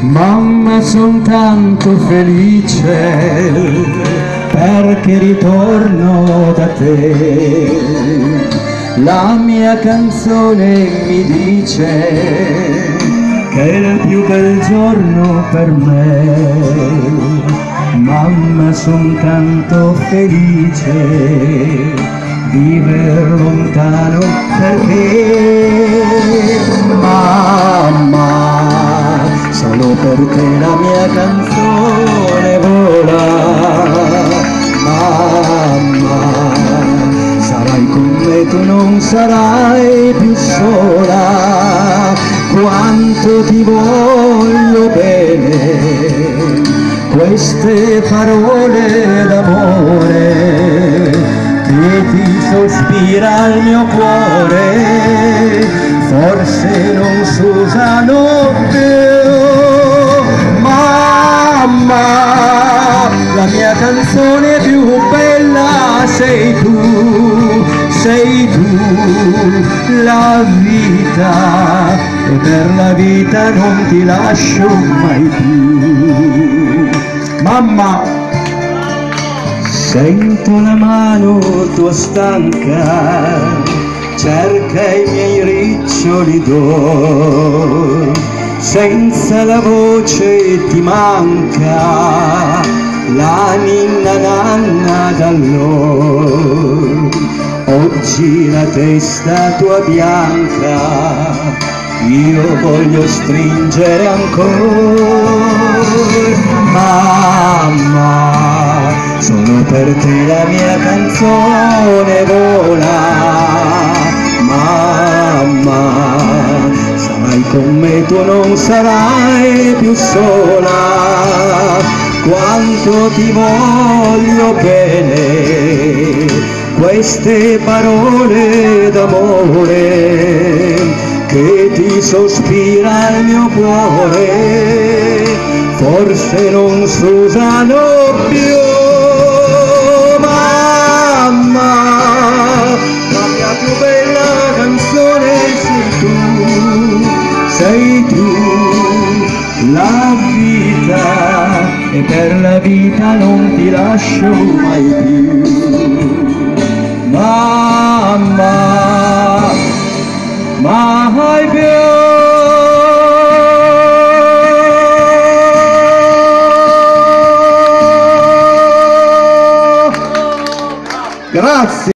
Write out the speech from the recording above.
Mamma, son tanto felice perché ritorno da te. La mia canzone mi dice che è il più bel giorno per me. Mamma, son tanto felice viver lontano perché mamma, solo per te la mia canzone vola. Mamma, sarai con me, tu non sarai più sola. Quanto ti voglio bene, queste parole d'amore che ti sospira il mio cuore, forse non s'usano più. Mamma, la mia canzone più bella sei tu, la vita, e per la vita non ti lascio mai più. Mamma, sento la mano tua stanca, cerca i miei riccioli d'oro, senza la voce ti manca la ninna nanna d'allora. Oggi la testa tua bianca io voglio stringere ancora. Mamma, solo per te la mia canzone vola. Mamma, sarai con me, tu non sarai più sola. Quanto ti voglio bene, queste parole d'amore che ti sospira il mio cuore, forse non s'usano più. Mamma, la mia più bella canzone sei tu, la vita, e per la vita non ti lascio mai più. Mamma, mai più. Grazie.